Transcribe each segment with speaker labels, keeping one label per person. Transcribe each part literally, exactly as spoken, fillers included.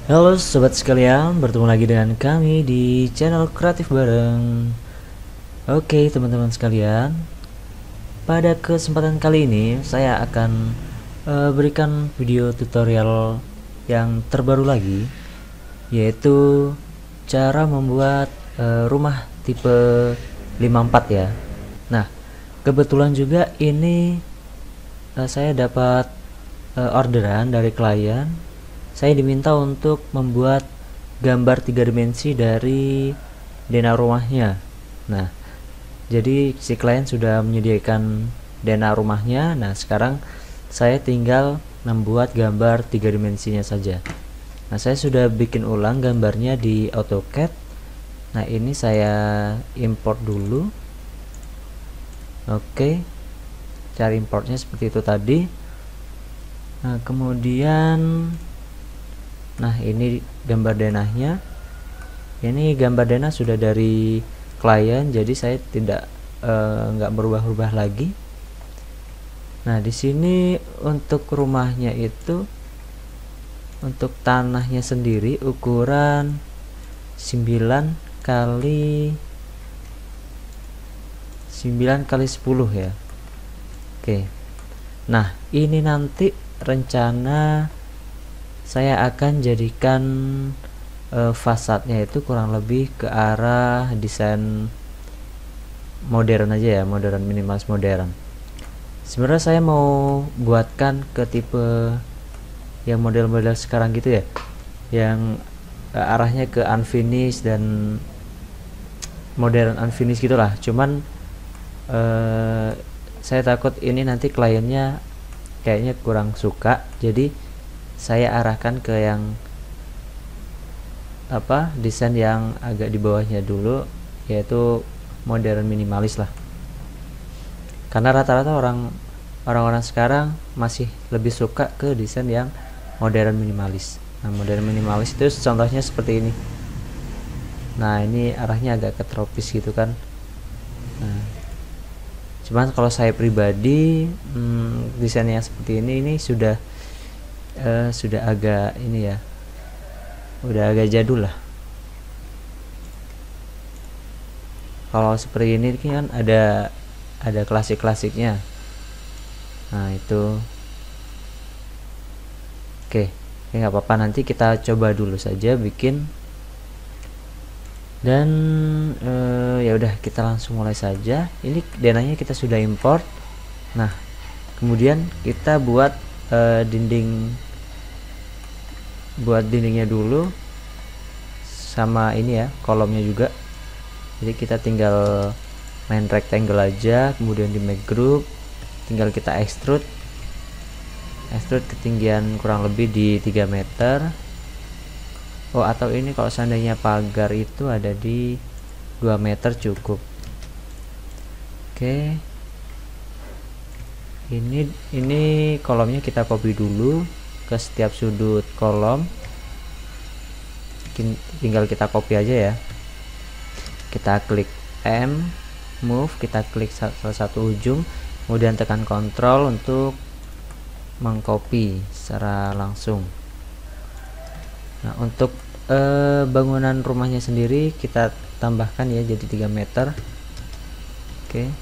Speaker 1: Halo sobat sekalian, bertemu lagi dengan kami di channel Kreatif Bareng. Oke teman-teman sekalian, pada kesempatan kali ini saya akan uh, berikan video tutorial yang terbaru lagi, yaitu cara membuat uh, rumah tipe lima puluh empat ya. Nah, kebetulan juga ini uh, saya dapat uh, orderan dari klien. Saya diminta untuk membuat gambar tiga dimensi dari denah rumahnya. Nah, jadi si klien sudah menyediakan denah rumahnya. Nah, sekarang saya tinggal membuat gambar tiga dimensinya saja. Nah, saya sudah bikin ulang gambarnya di AutoCAD. Nah, ini saya import dulu. Oke, cara importnya seperti itu tadi. Nah, kemudian nah ini gambar denahnya. Ini gambar denah sudah dari klien, jadi saya tidak nggak uh, berubah-ubah lagi. Nah, di sini untuk rumahnya itu, untuk tanahnya sendiri ukuran sembilan kali sembilan kali sepuluh ya. Oke. Nah, ini nanti rencana saya akan jadikan e, fasadnya itu kurang lebih ke arah desain modern aja ya, modern, minimalis modern. Sebenarnya saya mau buatkan ke tipe yang model-model sekarang gitu ya, yang e, arahnya ke unfinished dan modern unfinished gitulah. Cuman e, saya takut ini nanti kliennya kayaknya kurang suka, jadi saya arahkan ke yang apa desain yang agak di bawahnya dulu, yaitu modern minimalis lah, karena rata-rata orang orang-orang sekarang masih lebih suka ke desain yang modern minimalis. Nah, modern minimalis itu contohnya seperti ini. Nah, ini arahnya agak ke tropis gitu kan. Nah, cuman kalau saya pribadi hmm, desainnya seperti ini ini sudah Uh, sudah agak ini ya, udah agak jadul lah. Kalau seperti ini kan ada ada klasik-klasiknya. Nah, itu oke, okay. nggak apa-apa, nanti kita coba dulu saja bikin. Dan uh, ya udah, kita langsung mulai saja. Ini denahnya kita sudah import. Nah, kemudian kita buat uh, dinding buat dindingnya dulu, sama ini ya, kolomnya juga. Jadi kita tinggal main rectangle aja, kemudian di make group, tinggal kita extrude extrude ketinggian kurang lebih di tiga meter. Oh, atau ini kalau seandainya pagar itu ada di dua meter cukup. Oke, ini ini kolomnya kita copy dulu ke setiap sudut kolom. Tinggal kita copy aja ya, kita klik M, move, kita klik salah satu ujung, kemudian tekan Ctrl untuk mengcopy secara langsung. Nah, untuk eh, bangunan rumahnya sendiri kita tambahkan ya jadi tiga meter. Oke.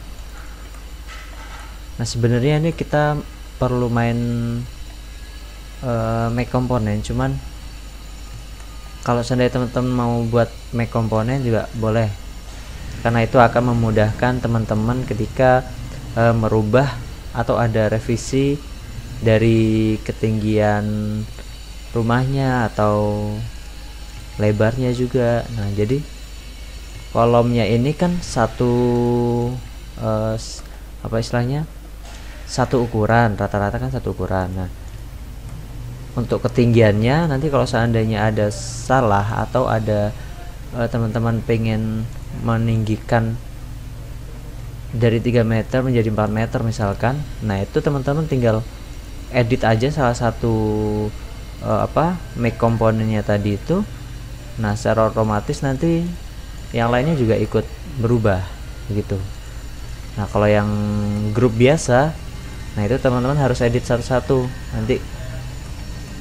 Speaker 1: Nah, sebenarnya ini kita perlu main Uh, make komponen, cuman kalau seandainya teman-teman mau buat make komponen juga boleh, karena itu akan memudahkan teman-teman ketika uh, merubah atau ada revisi dari ketinggian rumahnya atau lebarnya juga. Nah, jadi kolomnya ini kan satu uh, apa istilahnya, satu ukuran, rata-rata kan satu ukuran. Nah, untuk ketinggiannya nanti kalau seandainya ada salah atau ada teman-teman uh, pengen meninggikan dari tiga meter menjadi empat meter misalkan, nah itu teman-teman tinggal edit aja salah satu uh, apa make komponennya tadi itu. Nah, secara otomatis nanti yang lainnya juga ikut berubah gitu. Nah, kalau yang grup biasa, nah itu teman-teman harus edit satu-satu, nanti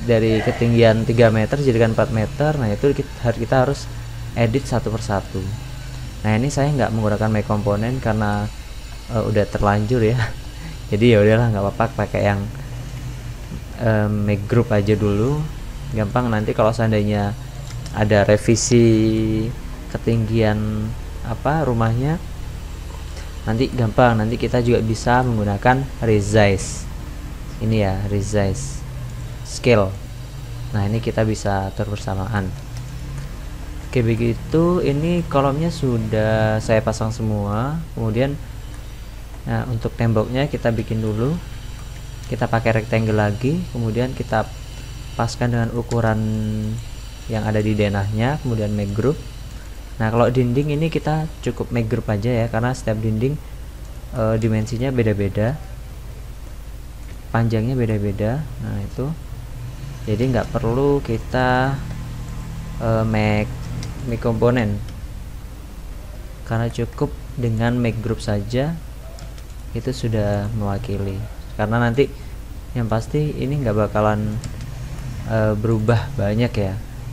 Speaker 1: dari ketinggian tiga meter jadikan empat meter. Nah itu kita, kita harus edit satu persatu. Nah ini saya nggak menggunakan make component karena uh, udah terlanjur ya. Jadi ya udahlah, nggak apa-apa pakai yang uh, make group aja dulu, gampang. Nanti kalau seandainya ada revisi ketinggian apa rumahnya, nanti gampang, nanti kita juga bisa menggunakan resize ini ya, resize scale. Nah ini kita bisa atur bersamaan. Oke begitu, ini kolomnya sudah saya pasang semua. Kemudian nah untuk temboknya kita bikin dulu, kita pakai rectangle lagi, kemudian kita paskan dengan ukuran yang ada di denahnya, kemudian make group. Nah kalau dinding ini kita cukup make group aja ya, karena setiap dinding e, dimensinya beda-beda, panjangnya beda-beda. Nah itu jadi nggak perlu kita e, make make komponen, karena cukup dengan make group saja itu sudah mewakili. Karena nanti yang pasti ini nggak bakalan e, berubah banyak ya.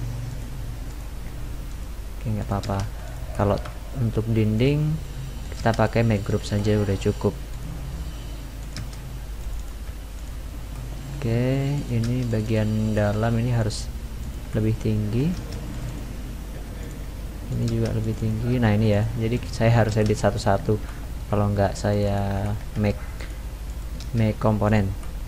Speaker 1: Oke, nggak apa-apa. Kalau untuk dinding kita pakai make group saja udah cukup. Oke, ini bagian dalam ini harus lebih tinggi, ini juga lebih tinggi. Nah ini ya, jadi saya harus edit satu-satu, kalau nggak saya make make komponen.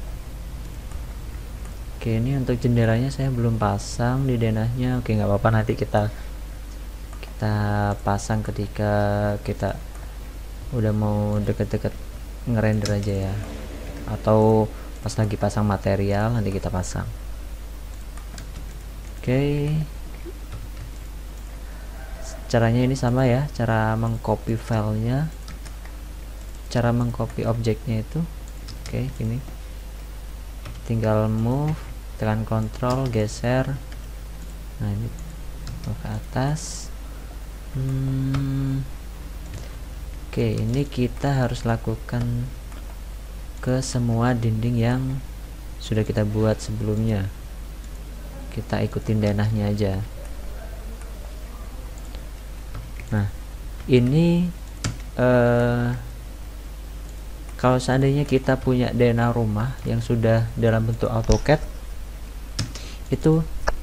Speaker 1: Oke, ini untuk jendelanya saya belum pasang di denahnya. Oke, nggak apa-apa, nanti kita kita pasang ketika kita udah mau deket-deket ngerender aja ya, atau pas lagi pasang material nanti kita pasang. Oke, caranya ini sama ya, cara mengcopy filenya, cara mengcopy objeknya itu. Oke, ini tinggal move, tekan kontrol, geser. Nah ini ke atas. hmm. Oke, ini kita harus lakukan ke semua dinding yang sudah kita buat sebelumnya. Kita ikutin denahnya aja. Nah ini eh, kalau seandainya kita punya denah rumah yang sudah dalam bentuk AutoCAD, itu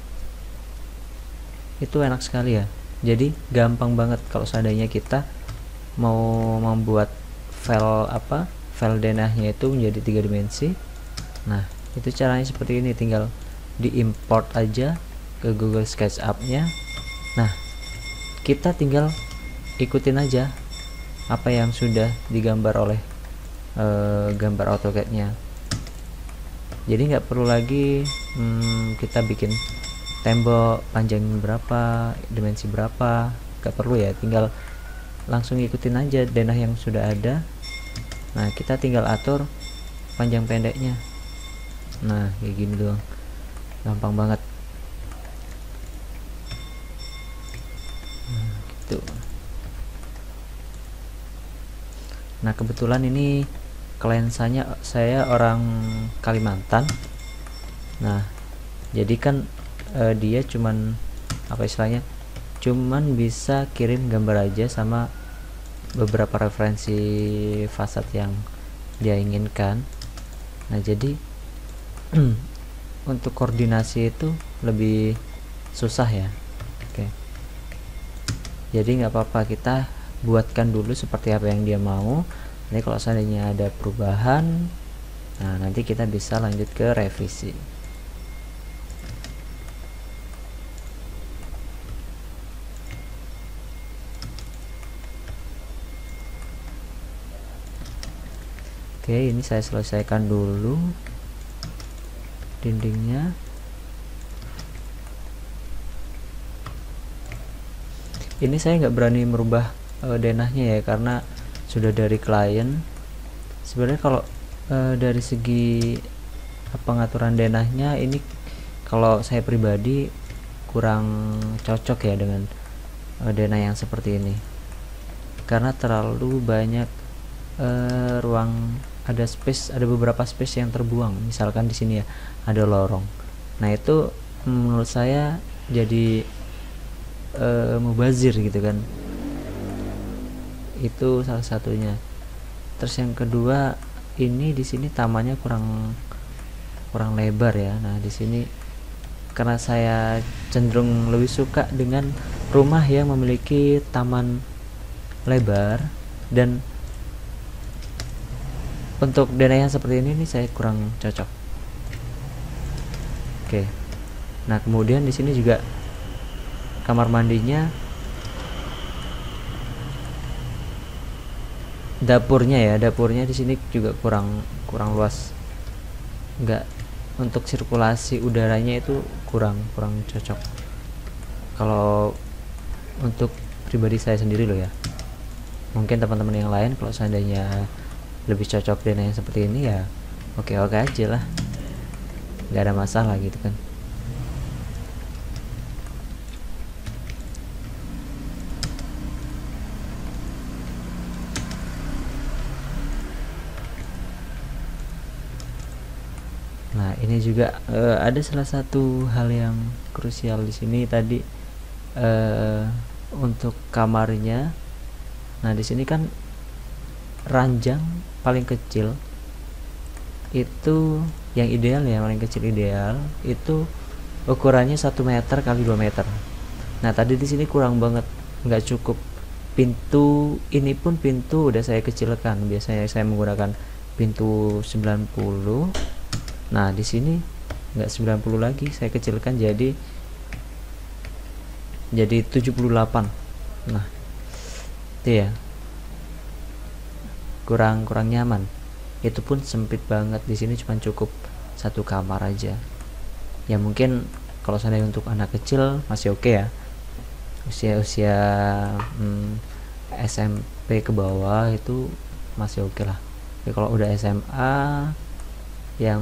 Speaker 1: itu enak sekali ya. Jadi gampang banget kalau seandainya kita mau membuat file apa file denahnya itu menjadi tiga dimensi. Nah itu caranya seperti ini, tinggal diimport aja ke Google SketchUp nya. Nah kita tinggal ikutin aja apa yang sudah digambar oleh uh, gambar AutoCAD nya. Jadi nggak perlu lagi hmm, kita bikin tembok panjang berapa, dimensi berapa, nggak perlu ya, tinggal langsung ikutin aja denah yang sudah ada. Nah kita tinggal atur panjang pendeknya. Nah kayak gini doang, gampang banget. Nah, gitu. Nah kebetulan ini klensanya saya orang Kalimantan. Nah jadi kan eh, dia cuman apa istilahnya, cuman bisa kirim gambar aja sama beberapa referensi fasad yang dia inginkan. Nah jadi untuk koordinasi itu lebih susah ya. Oke, jadi nggak apa-apa, kita buatkan dulu seperti apa yang dia mau. Nanti kalau seandainya ada perubahan, nah nanti kita bisa lanjut ke revisi. Oke, ini saya selesaikan dulu dindingnya. Ini saya nggak berani merubah uh, denahnya ya, karena sudah dari klien. Sebenarnya kalau uh, dari segi pengaturan denahnya ini, kalau saya pribadi kurang cocok ya dengan uh, denah yang seperti ini, karena terlalu banyak uh, ruang, ada space, ada beberapa space yang terbuang. Misalkan di sini ya ada lorong. Nah itu menurut saya jadi uh, mubazir gitu kan, itu salah satunya. Terus yang kedua, ini di sini tamannya kurang kurang lebar ya. Nah di sini karena saya cenderung lebih suka dengan rumah yang memiliki taman lebar, dan untuk denah yang seperti ini nih saya kurang cocok. Oke. Nah, kemudian di sini juga kamar mandinya, dapurnya ya, dapurnya di sini juga kurang kurang luas. Enggak, untuk sirkulasi udaranya itu kurang kurang cocok. Kalau untuk pribadi saya sendiri loh ya. Mungkin teman-teman yang lain kalau seandainya lebih cocok dengan yang seperti ini ya oke-oke aja lah, nggak ada masalah gitu kan. Nah ini juga uh, ada salah satu hal yang krusial di sini tadi, uh, untuk kamarnya. Nah di sini kan ranjang paling kecil itu yang ideal ya, paling kecil ideal itu ukurannya satu meter kali dua meter. Nah tadi di sini kurang banget, nggak cukup. Pintu ini pun pintu udah saya kecilkan, biasanya saya menggunakan pintu sembilan puluh. Nah di sini nggak sembilan puluh lagi, saya kecilkan jadi jadi tujuh puluh delapan. Nah itu ya, kurang kurang nyaman. Itu pun sempit banget, di sini cuma cukup satu kamar aja. Ya mungkin kalau seandainya untuk anak kecil masih oke okay ya, usia-usia hmm, S M P ke bawah itu masih oke okay lah. Tapi kalau udah S M A yang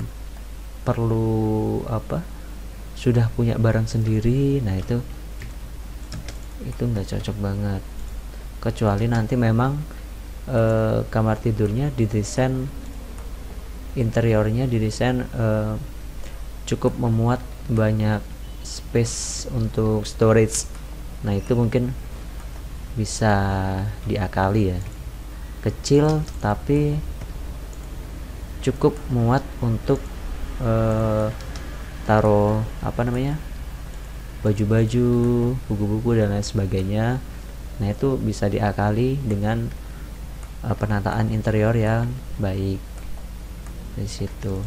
Speaker 1: perlu apa, sudah punya barang sendiri, nah itu itu nggak cocok banget. Kecuali nanti memang e, kamar tidurnya didesain, interiornya didesain e, cukup memuat banyak space untuk storage. Nah itu mungkin bisa diakali ya, kecil tapi cukup muat untuk e, taruh apa namanya, baju-baju, buku-buku dan lain sebagainya. Nah itu bisa diakali dengan uh, penataan interior yang baik di situ.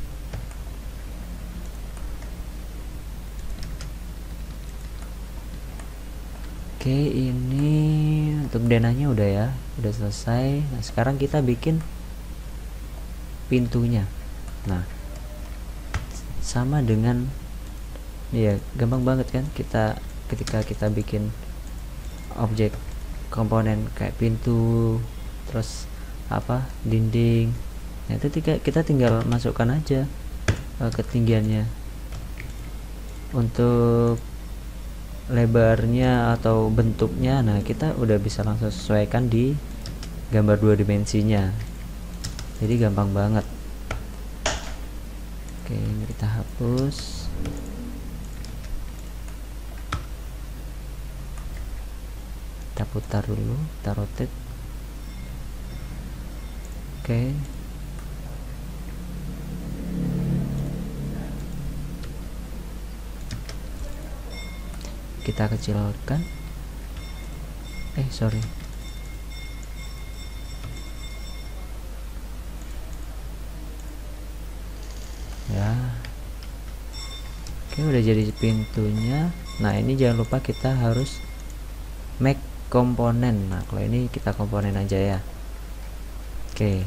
Speaker 1: Oke, ini untuk denahnya udah ya, udah selesai. Nah sekarang kita bikin pintunya. Nah sama dengan ya, gampang banget kan kita ketika kita bikin objek komponen kayak pintu, terus apa, dinding. Nah itu kita tinggal masukkan aja uh, ketinggiannya, untuk lebarnya atau bentuknya. Nah kita udah bisa langsung sesuaikan di gambar dua dimensinya, jadi gampang banget. Oke, ini kita hapus. Kita putar dulu, kita rotate. Oke, kita kecilkan. Eh sorry, ya. Oke, udah jadi pintunya. Nah ini jangan lupa kita harus make komponen. Nah kalau ini kita komponen aja ya. Oke,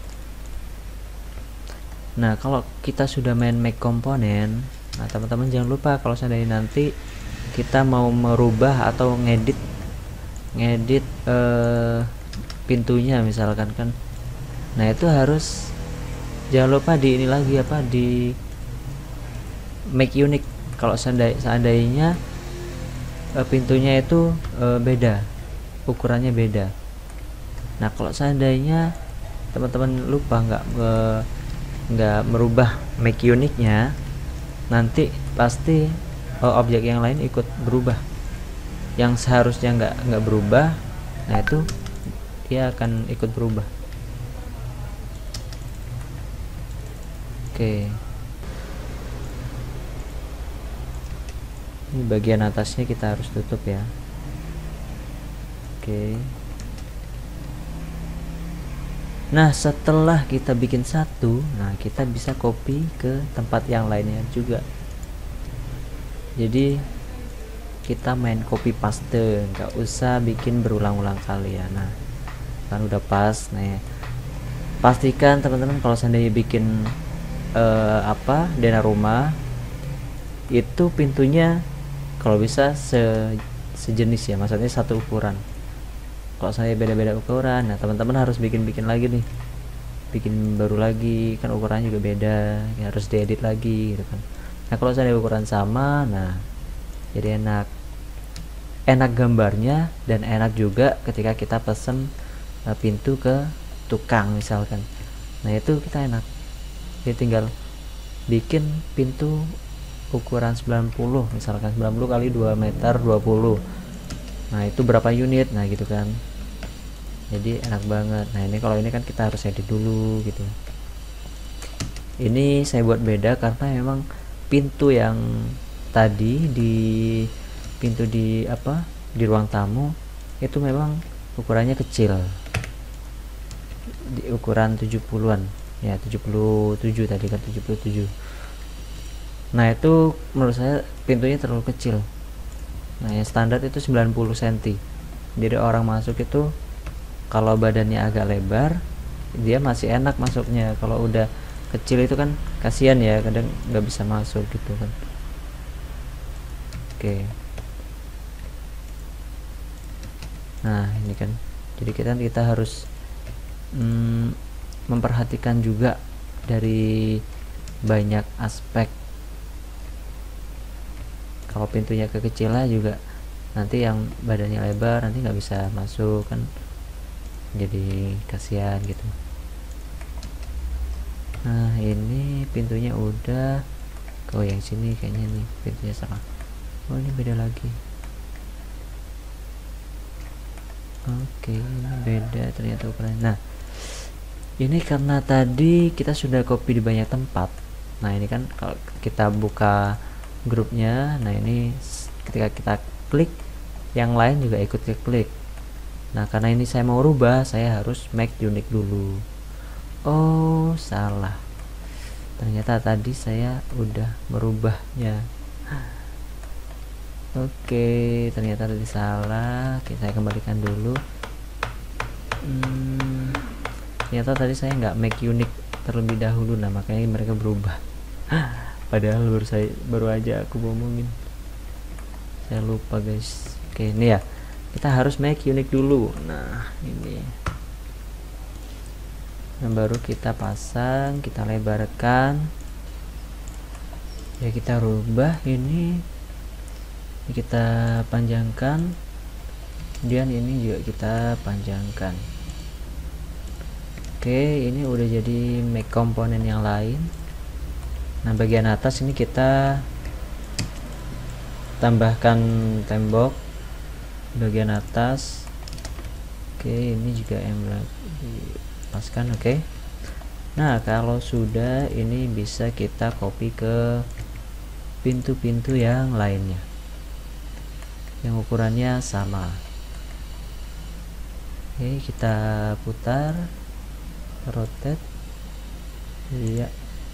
Speaker 1: nah kalau kita sudah main make komponen, nah teman-teman jangan lupa kalau seandainya nanti kita mau merubah atau ngedit ngedit eh, pintunya misalkan kan, nah itu harus jangan lupa di ini lagi apa, di make unique. Kalau seandainya, seandainya eh, pintunya itu eh, beda, ukurannya beda. Nah kalau seandainya teman-teman lupa nggak nggak merubah make unique-nya, nanti pasti uh, objek yang lain ikut berubah, yang seharusnya nggak nggak berubah, nah itu dia akan ikut berubah. Oke, ini bagian atasnya kita harus tutup ya. Oke, nah setelah kita bikin satu, nah kita bisa copy ke tempat yang lainnya juga. Jadi kita main copy paste, nggak usah bikin berulang-ulang kali ya. Nah kan udah pas. Nah ya, pastikan teman-teman kalau seandainya bikin uh, apa denah rumah itu pintunya kalau bisa se sejenis ya, maksudnya satu ukuran. Kalau saya beda-beda ukuran, nah teman-teman harus bikin-bikin lagi nih, bikin baru lagi, kan ukurannya juga beda ya, harus diedit lagi gitu kan. Nah kalau saya ukuran sama, nah jadi enak enak gambarnya, dan enak juga ketika kita pesen uh, pintu ke tukang misalkan. Nah itu kita enak, jadi tinggal bikin pintu ukuran sembilan puluh misalkan, sembilan puluh kali dua meter dua puluh, nah itu berapa unit, nah gitu kan, jadi enak banget. Nah ini kalau ini kan kita harus edit dulu gitu. Ini saya buat beda karena memang pintu yang tadi di pintu di apa di ruang tamu itu memang ukurannya kecil, di ukuran tujuh puluhan ya, tujuh puluh tujuh tadi kan, tujuh puluh tujuh. Nah itu menurut saya pintunya terlalu kecil. Nah yang standar itu sembilan puluh sentimeter, jadi orang masuk itu kalau badannya agak lebar dia masih enak masuknya. Kalau udah kecil itu kan kasihan ya, kadang nggak bisa masuk gitu kan. Oke, nah ini kan jadi kita kita harus hmm, memperhatikan juga dari banyak aspek. Kalau pintunya kekecilan juga nanti yang badannya lebar nanti nggak bisa masuk kan, jadi kasihan gitu. Nah ini pintunya udah, oh yang sini kayaknya nih pintunya sama, oh ini beda lagi. Oke ini beda ternyata ukurannya. Nah ini karena tadi kita sudah copy di banyak tempat, nah ini kan kalau kita buka grupnya, nah ini ketika kita klik yang lain juga ikut ke klik. Nah karena ini saya mau rubah, saya harus make unique dulu. Oh salah, ternyata tadi saya udah merubahnya. Oke ternyata tadi salah. Oke saya kembalikan dulu. hmm, ternyata tadi saya nggak make unique terlebih dahulu, nah makanya mereka berubah. Padahal baru saya baru aja aku ngomongin, saya lupa guys. Oke ini ya, kita harus make unique dulu. Nah ini, nah baru kita pasang, kita lebarkan ya, kita rubah ini, ini kita panjangkan, kemudian ini juga kita panjangkan. Oke ini udah jadi make komponen yang lain. Nah bagian atas ini kita tambahkan tembok bagian atas. Oke ini juga yang dipaskan. Oke nah kalau sudah ini bisa kita copy ke pintu-pintu yang lainnya yang ukurannya sama. Oke kita putar, rotate iya,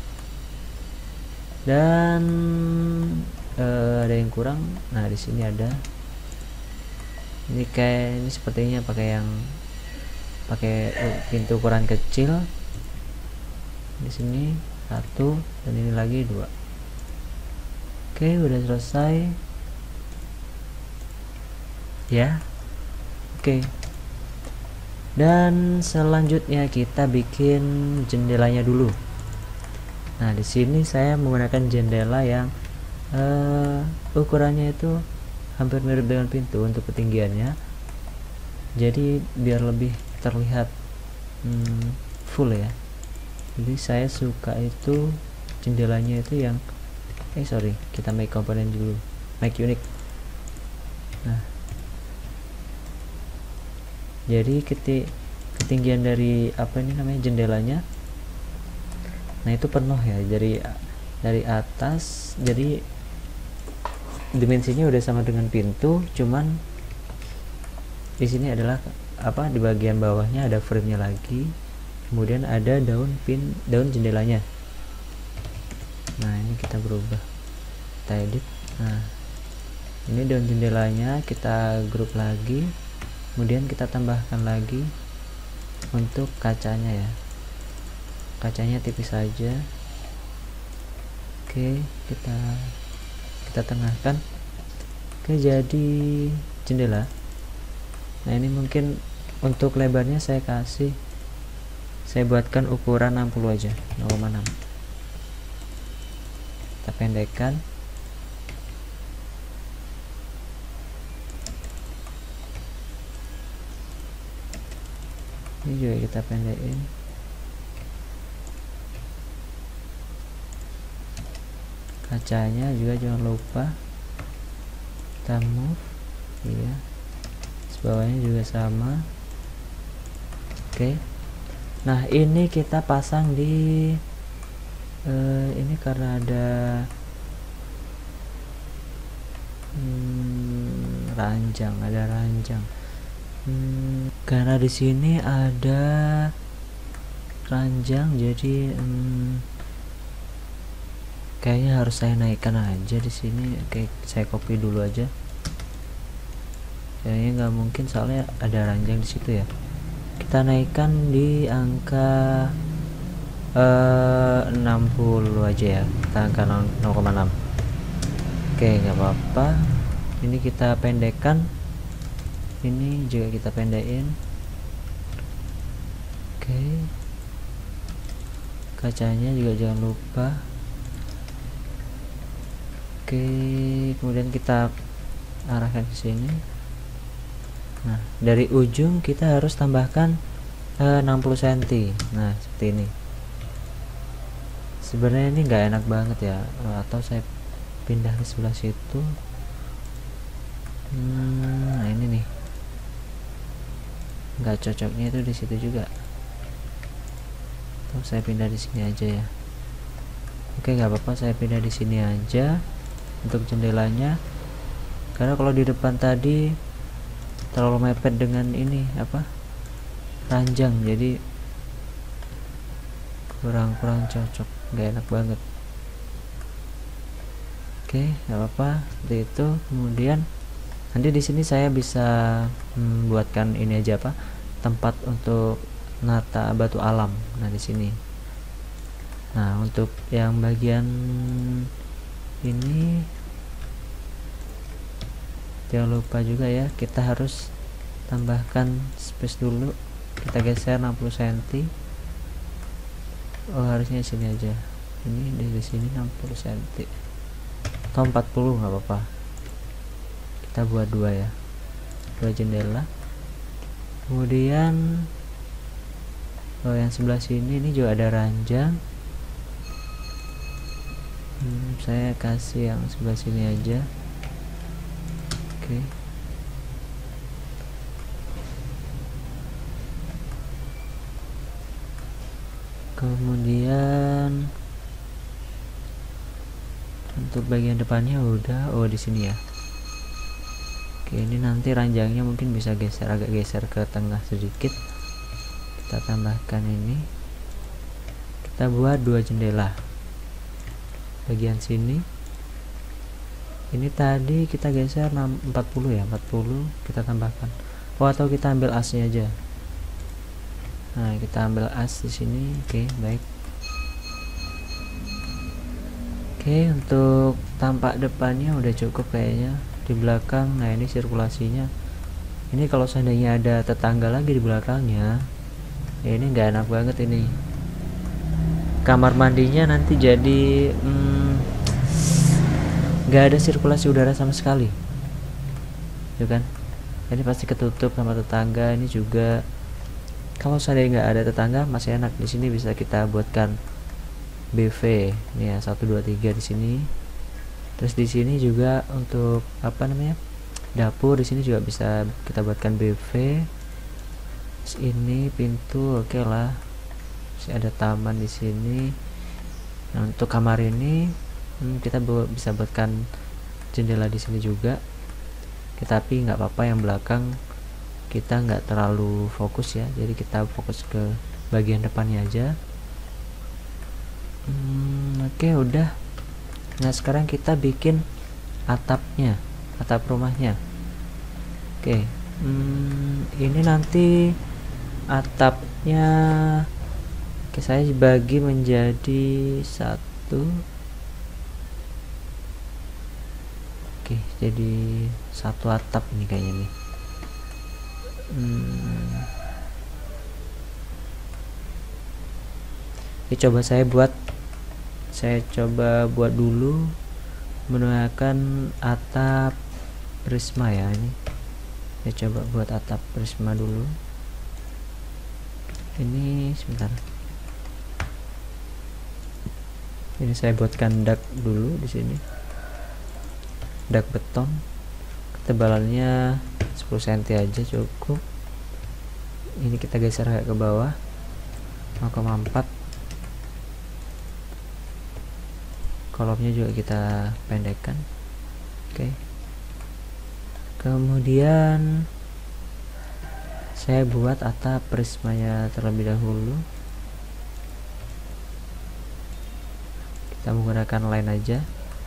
Speaker 1: dan uh, ada yang kurang. Nah di sini ada, ini kayak ini sepertinya pakai yang pakai uh, pintu ukuran kecil. Di sini satu dan ini lagi dua. Oke udah selesai ya. Oke dan selanjutnya kita bikin jendelanya dulu. Nah di sini saya menggunakan jendela yang uh, ukurannya itu hampir mirip dengan pintu untuk ketinggiannya, jadi biar lebih terlihat hmm, full ya. Jadi saya suka itu jendelanya itu yang eh sorry kita make komponen dulu, make unit. Nah jadi keti ketinggian dari apa ini namanya jendelanya, nah itu penuh ya dari dari atas, jadi dimensinya udah sama dengan pintu, cuman di sini adalah apa, di bagian bawahnya ada frame-nya lagi, kemudian ada daun pin daun jendelanya. Nah ini kita berubah, kita edit. Nah ini daun jendelanya kita grup lagi, kemudian kita tambahkan lagi untuk kacanya ya, kacanya tipis saja. Oke kita kita tengahkan. Oke jadi jendela. Nah ini mungkin untuk lebarnya saya kasih, saya buatkan ukuran enam puluh aja, nol koma enam. Kita pendekkan. Ini juga kita pendekin. Kacanya juga jangan lupa kita move ya, bawahnya juga sama. Oke nah ini kita pasang di uh, ini karena ada hmm, ranjang, ada ranjang hmm, karena di sini ada ranjang, jadi hmm, kayaknya harus saya naikkan aja di sini. Oke saya copy dulu aja, kayaknya nggak mungkin soalnya ada ranjang di situ ya. Kita naikkan di angka uh, enam puluh aja ya, kita angka nol koma enam. Oke nggak apa-apa, ini kita pendekkan, ini juga kita pendekin. Oke kacanya juga jangan lupa. Oke kemudian kita arahkan ke sini. Nah dari ujung kita harus tambahkan eh, enam puluh sentimeter. Nah seperti ini. Sebenarnya ini nggak enak banget ya, atau saya pindah ke sebelah situ. hmm, Nah ini nih nggak cocoknya itu di situ juga, atau saya pindah di sini aja ya. Oke nggak apa-apa, saya pindah di sini aja untuk jendelanya, karena kalau di depan tadi terlalu mepet dengan ini apa ranjang, jadi kurang-kurang cocok, nggak enak banget. Oke nggak apa-apa seperti itu. Kemudian nanti di sini saya bisa membuatkan ini aja apa, tempat untuk nata batu alam. Nah di sini, nah untuk yang bagian ini jangan lupa juga ya, kita harus tambahkan space dulu, kita geser enam puluh sentimeter. Oh harusnya sini aja, ini dari sini enam puluh sentimeter atau empat puluh nggak apa-apa, kita buat dua ya, dua jendela. Kemudian oh yang sebelah sini ini juga ada ranjang. hmm, saya kasih yang sebelah sini aja. Oke kemudian untuk bagian depannya udah, oh di sini ya. Oke ini nanti ranjangnya mungkin bisa geser, agak geser ke tengah sedikit. Kita tambahkan ini, kita buat dua jendela bagian sini. Ini tadi kita geser empat puluh ya, empat puluh kita tambahkan. Oh atau kita ambil asnya aja. Nah kita ambil as di sini. Oke baik. Oke untuk tampak depannya udah cukup kayaknya. Di belakang, nah ini sirkulasinya. Ini kalau seandainya ada tetangga lagi di belakangnya, ya ini nggak enak banget ini. Kamar mandinya nanti jadi hmm, nggak ada sirkulasi udara sama sekali, ya kan? Ini pasti ketutup sama tetangga. Ini juga kalau seandainya nggak ada tetangga masih enak. Di sini bisa kita buatkan B V, nih ya satu dua tiga di sini. Terus di sini juga untuk apa namanya, dapur di sini juga bisa kita buatkan B V. Terus ini pintu, oke okay lah. Terus ada taman di sini. Nah, untuk kamar ini hmm, kita bu bisa buatkan jendela di sini juga. Tapi nggak apa-apa, yang belakang kita nggak terlalu fokus ya, jadi kita fokus ke bagian depannya aja. hmm, oke okay, udah. Nah sekarang kita bikin atapnya, atap rumahnya. oke okay. hmm, ini nanti atapnya oke, saya bagi menjadi satu. Oke, jadi satu atap ini kayaknya nih. Hmm. Oke, coba saya buat, saya coba buat dulu menggunakan atap prisma ya. Ini saya coba buat atap prisma dulu. Ini sebentar. Ini saya buatkan dak dulu di sini. Dak beton, ketebalannya sepuluh sentimeter aja cukup. Ini kita geser agak ke bawah nol koma empat. Kolomnya juga kita pendekkan. Oke, kemudian saya buat atap prismanya terlebih dahulu. Kita menggunakan line aja.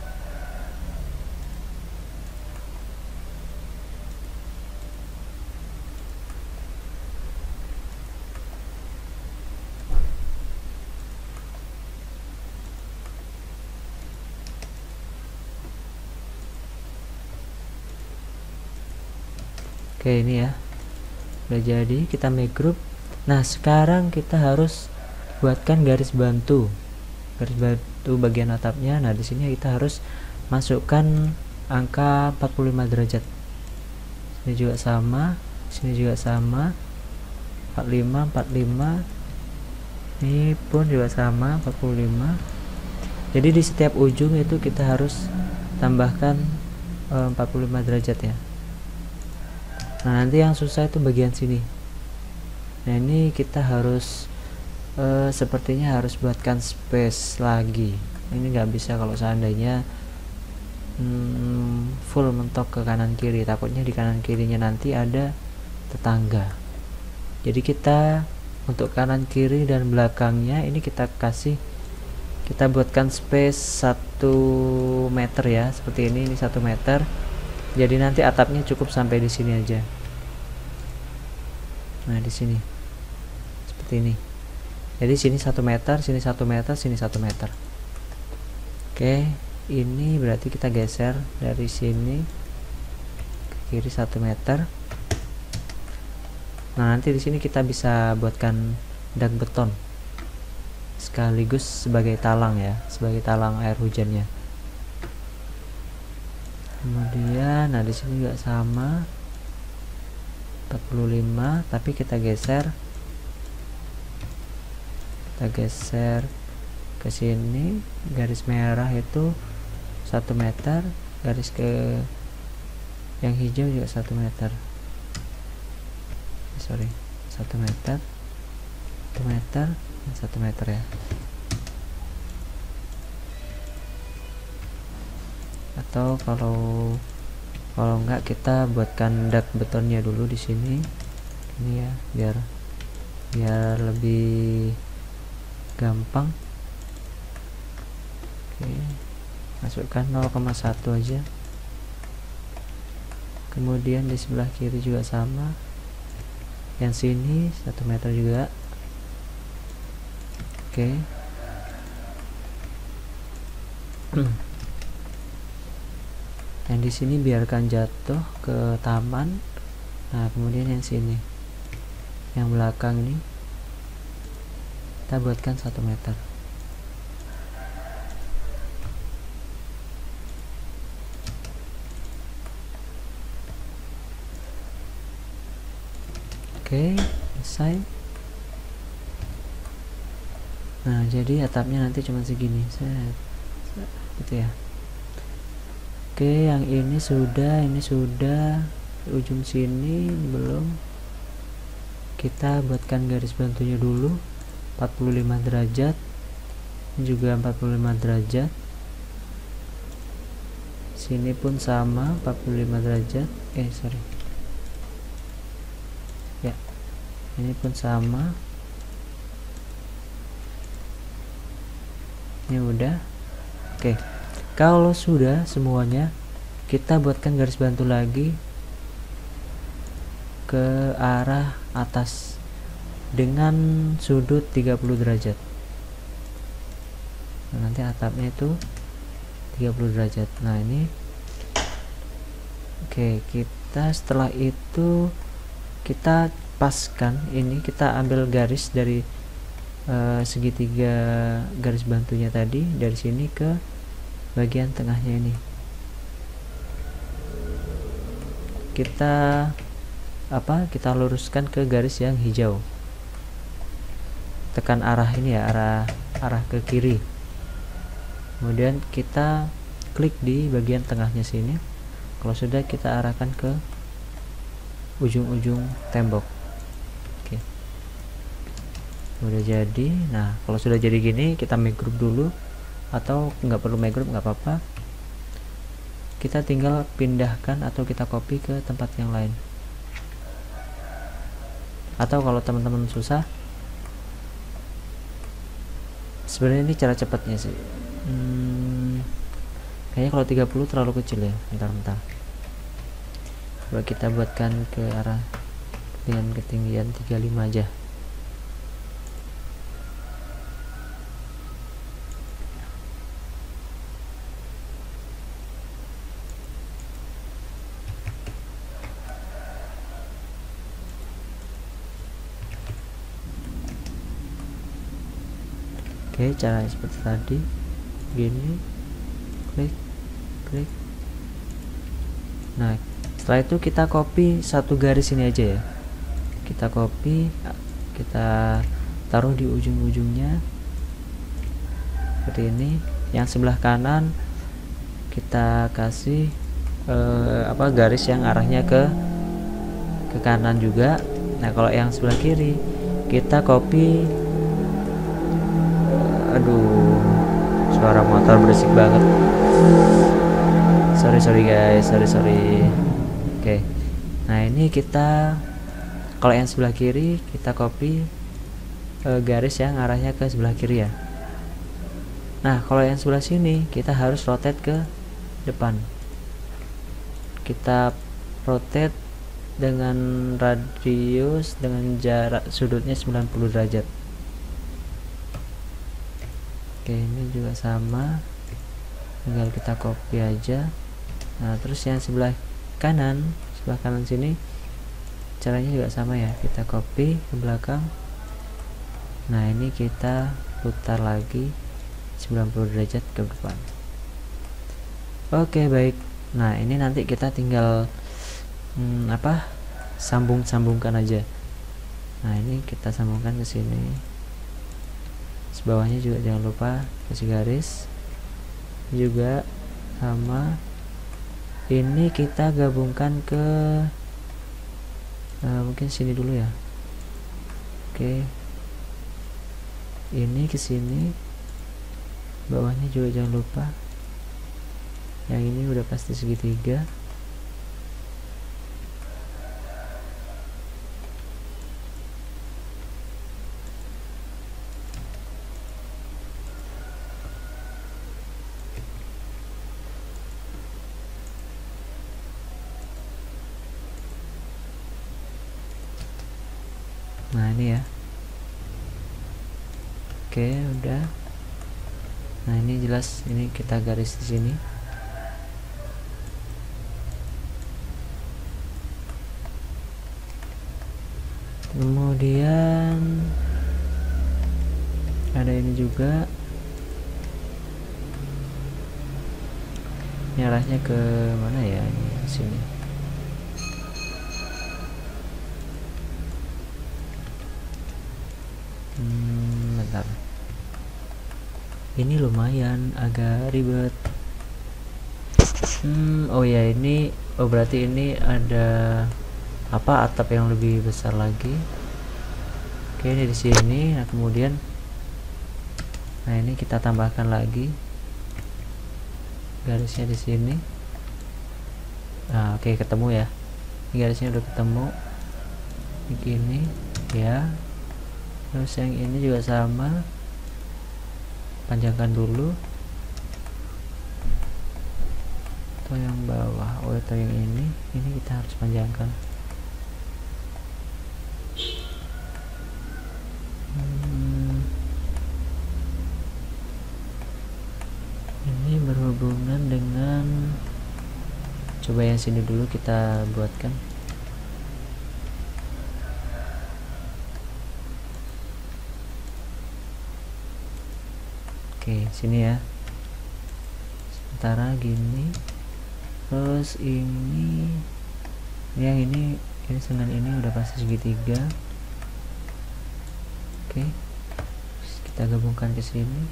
Speaker 1: Oke, ini ya udah jadi, kita make group. Nah sekarang kita harus buatkan garis bantu, garis bantu bagian atapnya. Nah di sini kita harus masukkan angka empat puluh lima derajat. Sini juga sama, sini juga sama, empat puluh lima, empat puluh lima. Ini pun juga sama, empat puluh lima. Jadi di setiap ujung itu kita harus tambahkan e, empat puluh lima derajat ya. Nah nanti yang susah itu bagian sini. Nah ini kita harus e, sepertinya harus buatkan space lagi. Ini nggak bisa kalau seandainya hmm, full mentok ke kanan kiri, takutnya di kanan kirinya nanti ada tetangga. Jadi kita untuk kanan kiri dan belakangnya ini kita kasih, kita buatkan space satu meter ya, seperti ini. Ini satu meter. Jadi nanti atapnya cukup sampai di sini aja. Nah di sini seperti ini. Jadi sini satu meter, sini satu meter, sini satu meter. Oke, ini berarti kita geser dari sini ke kiri satu meter. Nah nanti di sini kita bisa buatkan dak beton sekaligus sebagai talang ya, sebagai talang air hujannya. Kemudian nah di sini juga sama empat puluh lima, tapi kita geser kita geser ke sini, garis merah itu satu meter, garis ke yang hijau juga satu meter, sorry satu meter, satu meter, satu meter ya. Atau kalau kalau enggak kita buatkan dak betonnya dulu di sini, ini ya, biar biar lebih gampang. Oke, masukkan nol koma satu aja. Kemudian di sebelah kiri juga sama, yang sini satu meter juga. Oke. Yang di sini biarkan jatuh ke taman. Nah kemudian yang sini, yang belakang ini kita buatkan satu meter. Oke, selesai. Nah jadi atapnya nanti cuma segini, set, set, gitu ya. Oke, yang ini sudah, ini sudah, ujung sini belum. Kita buatkan garis bantunya dulu empat puluh lima derajat, ini juga empat puluh lima derajat, sini pun sama empat puluh lima derajat, eh sorry ya, ini pun sama. Ini udah. Oke, kalau sudah semuanya, kita buatkan garis bantu lagi ke arah atas dengan sudut tiga puluh derajat. Nah, nanti atapnya itu tiga puluh derajat. Nah ini oke, kita setelah itu kita paskan ini, kita ambil garis dari uh, segitiga garis bantunya tadi, dari sini ke bagian tengahnya ini. Kita apa kita luruskan ke garis yang hijau, tekan arah ini ya, arah arah ke kiri, kemudian kita klik di bagian tengahnya sini. Kalau sudah, kita arahkan ke ujung-ujung tembok. Oke, udah jadi. Nah kalau sudah jadi gini, kita make group dulu, atau nggak perlu make group nggak apa-apa, kita tinggal pindahkan atau kita copy ke tempat yang lain. Atau kalau teman-teman susah, sebenarnya ini cara cepatnya sih, hmm, kayaknya kalau tiga puluh terlalu kecil ya, bentar-bentar, coba kita buatkan ke arah dengan ketinggian tiga puluh lima aja. Oke, cara seperti tadi, gini, klik klik. Nah setelah itu kita copy satu garis ini aja ya, kita copy, kita taruh di ujung-ujungnya seperti ini. Yang sebelah kanan kita kasih eh, apa garis yang arahnya ke ke kanan juga. Nah kalau yang sebelah kiri kita copy, aduh suara motor berisik banget, sorry sorry guys, sorry sorry Oke, nah ini kita, kalau yang sebelah kiri kita copy e, garis yang arahnya ke sebelah kiri ya. Nah kalau yang sebelah sini kita harus rotate ke depan, kita rotate dengan radius, dengan jarak sudutnya sembilan puluh derajat. Oke, ini juga sama, tinggal kita copy aja. Nah terus yang sebelah kanan, sebelah kanan sini caranya juga sama ya, kita copy ke belakang. Nah ini kita putar lagi sembilan puluh derajat ke depan. Oke baik, nah ini nanti kita tinggal hmm, apa sambung-sambungkan aja. Nah ini kita sambungkan ke sini, bawahnya juga jangan lupa kasih garis juga sama. Ini kita gabungkan ke uh, mungkin sini dulu ya. Oke, ini ke sini, bawahnya juga jangan lupa. Yang ini udah pasti segitiga. Nah ini ya, oke udah. Nah ini jelas, ini kita garis di sini. Kemudian ada ini juga, ini arahnya ke mana ya, ini sini. Hmm, bentar. Ini lumayan agak ribet. hmm oh ya, ini oh berarti ini ada apa, atap yang lebih besar lagi. Oke, ini di sini. Nah kemudian, nah ini kita tambahkan lagi garisnya di sini. Nah oke, ketemu ya, ini garisnya udah ketemu begini ya. Terus yang ini juga sama, panjangkan dulu. Atau yang bawah, oh atau yang ini, ini kita harus panjangkan. hmm, ini berhubungan dengan, coba yang sini dulu kita buatkan. Oke, sini ya. Sementara gini. Terus ini, yang ini ini dengan ini udah pasti segitiga. Oke, terus kita gabungkan ke sini.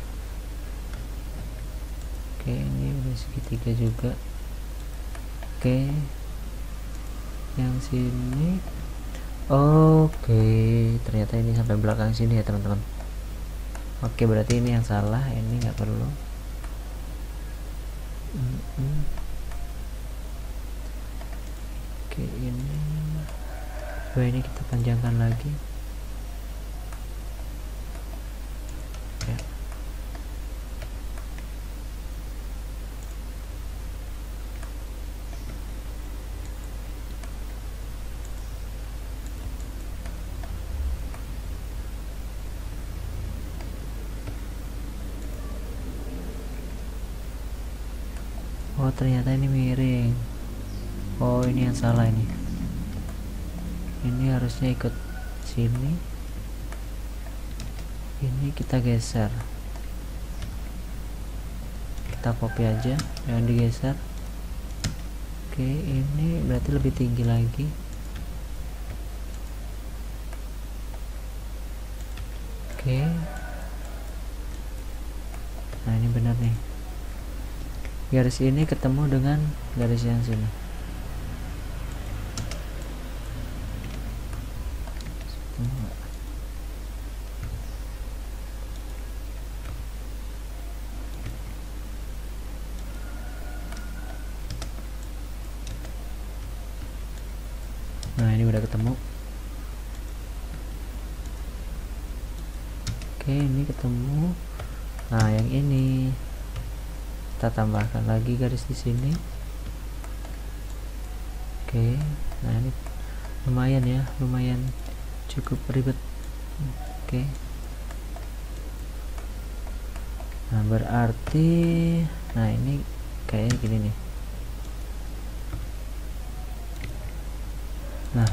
Speaker 1: Oke, ini udah segitiga juga. Oke, yang sini, oke, ternyata ini sampai belakang sini ya teman-teman. Oke, berarti ini yang salah, ini nggak perlu. mm -mm. Oke, ini coba ini kita panjangkan lagi ya. Oh ternyata ini miring. Oh ini yang salah, ini ini harusnya ikut sini, ini kita geser, kita copy aja, jangan digeser. Oke, ini berarti lebih tinggi lagi. Oke, nah ini benar nih, garis ini ketemu dengan garis yang sini. Nah ini udah ketemu. Oke, ini ketemu. Nah yang ini kita tambahkan lagi garis di sini. Oke, nah ini lumayan ya, lumayan cukup ribet. Oke, nah berarti, nah ini kayaknya gini nih. Nah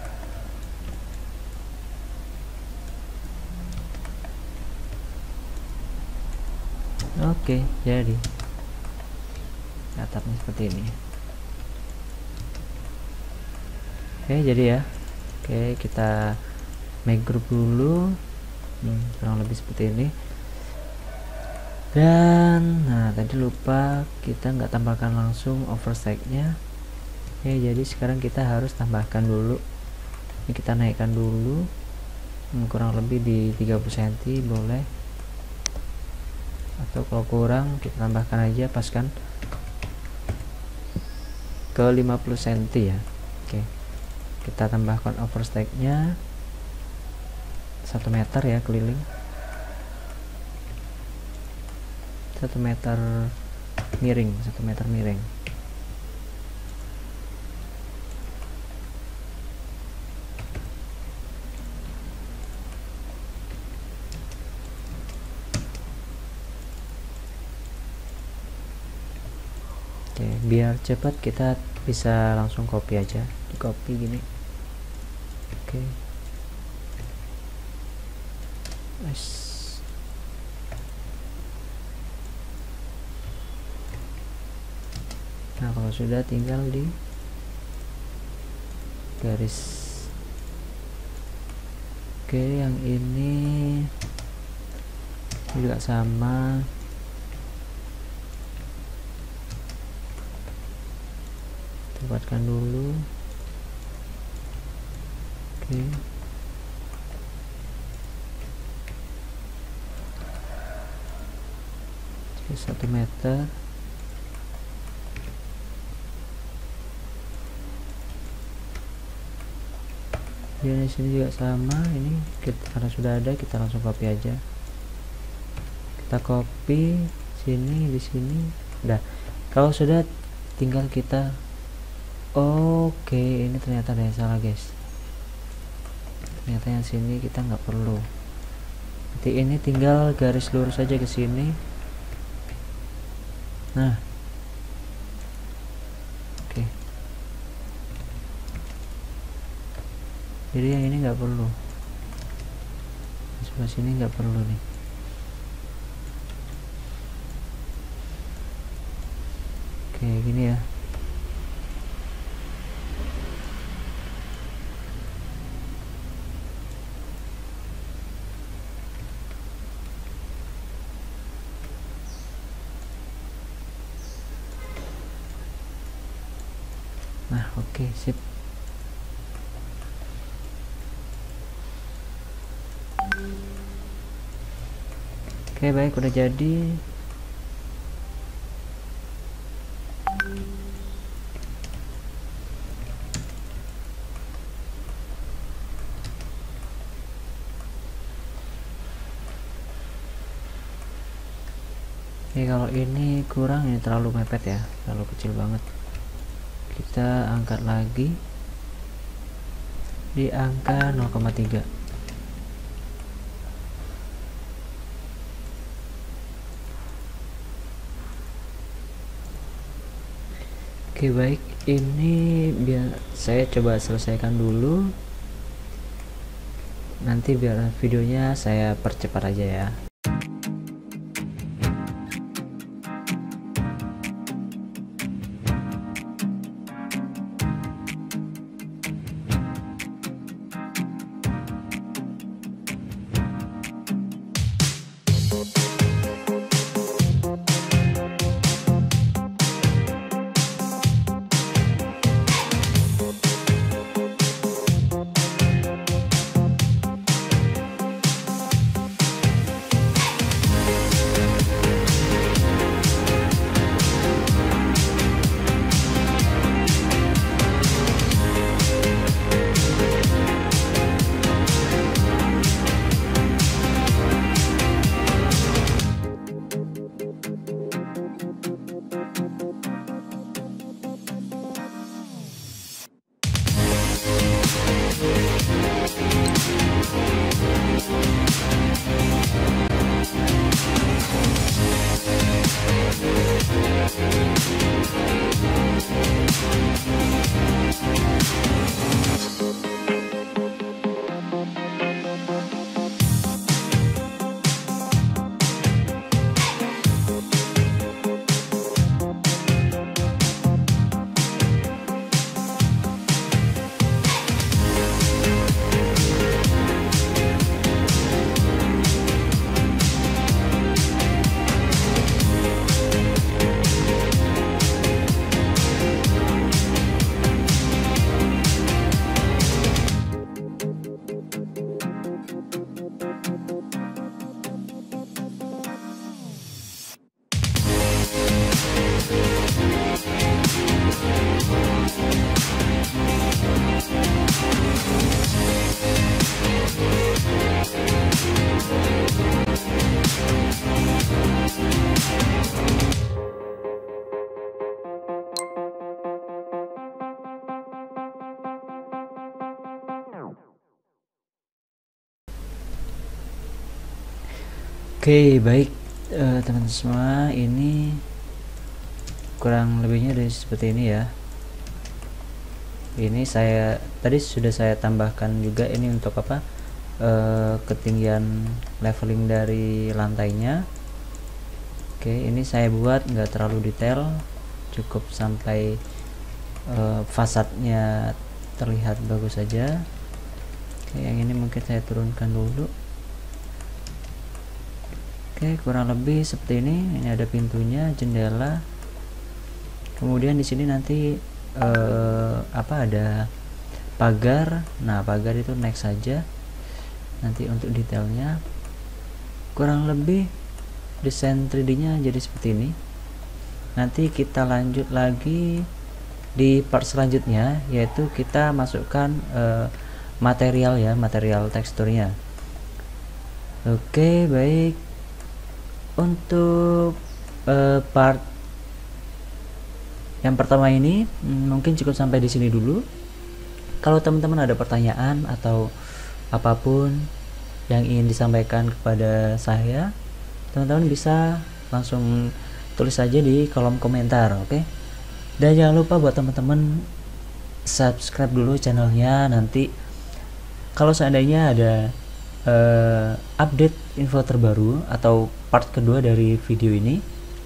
Speaker 1: oke, jadi atapnya seperti ini. Oke, jadi ya. Oke, kita make group dulu. Hmm, kurang lebih seperti ini. Dan nah tadi lupa kita nggak tambahkan langsung overstack-nya. Oke, jadi sekarang kita harus tambahkan dulu. Ini kita naikkan dulu. Hmm, kurang lebih di tiga puluh sentimeter boleh. Atau kalau kurang kita tambahkan aja, paskan ke lima puluh sentimeter ya. Oke, kita tambahkan overstack-nya satu meter ya, keliling satu meter miring, satu meter miring. Oke, biar cepat kita bisa langsung copy aja, di copy gini. Oke, nice. Nah kalau sudah, tinggal di garis. Oke, yang ini juga sama. luruskan dulu. Oke, satu meter. Dan di sini juga sama, ini kita, karena sudah ada kita langsung copy aja. Kita copy sini, di sini udah. Kalau sudah tinggal kita oke, ini ternyata ada yang salah guys, ternyata yang sini kita nggak perlu. Nanti ini tinggal garis lurus aja ke sini. Nah, oke, jadi yang ini nggak perlu, sebelah sini nggak perlu nih. Oke, gini ya. Nah, oke, sip. Oke, baik, udah jadi. Oke, kalau ini kurang, ini terlalu mepet ya, terlalu kecil banget. Kita angkat lagi di angka nol koma tiga. Oke, baik, ini biar saya coba selesaikan dulu, nanti biar videonya saya percepat aja ya. Oke, baik uh, teman-teman semua, ini kurang lebihnya dari seperti ini ya. Ini saya tadi sudah saya tambahkan juga ini untuk apa, uh, ketinggian leveling dari lantainya. Oke, ini saya buat nggak terlalu detail, cukup sampai uh, fasadnya terlihat bagus saja. Oke, yang ini mungkin saya turunkan dulu. Oke, kurang lebih seperti ini. Ini ada pintunya, jendela. Kemudian di sini nanti uh, apa ada pagar. Nah, pagar itu next saja. Nanti untuk detailnya kurang lebih desain tiga D nya jadi seperti ini. Nanti kita lanjut lagi di part selanjutnya, yaitu kita masukkan uh, material ya, material teksturnya. Oke, baik. Untuk uh, part yang pertama ini mungkin cukup sampai di sini dulu. Kalau teman-teman ada pertanyaan atau apapun yang ingin disampaikan kepada saya, teman-teman bisa langsung tulis saja di kolom komentar, oke? Dan jangan lupa buat teman-teman subscribe dulu channelnya. Nanti kalau seandainya ada uh, update info terbaru atau part kedua dari video ini,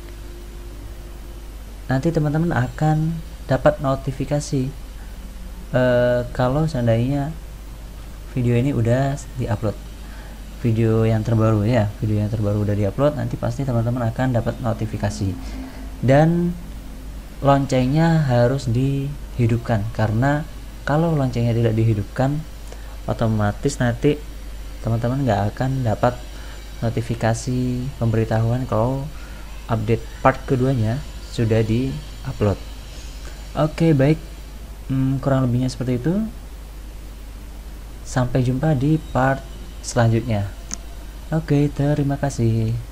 Speaker 1: nanti teman-teman akan dapat notifikasi uh, kalau seandainya video ini udah diupload, video yang terbaru ya, video yang terbaru udah diupload, nanti pasti teman-teman akan dapat notifikasi. Dan loncengnya harus dihidupkan, karena kalau loncengnya tidak dihidupkan, otomatis nanti teman-teman nggak akan dapat notifikasi pemberitahuan kalau update part keduanya sudah di-upload. Oke, baik, hmm, kurang lebihnya seperti itu. Sampai jumpa di part selanjutnya. Oke, terima kasih.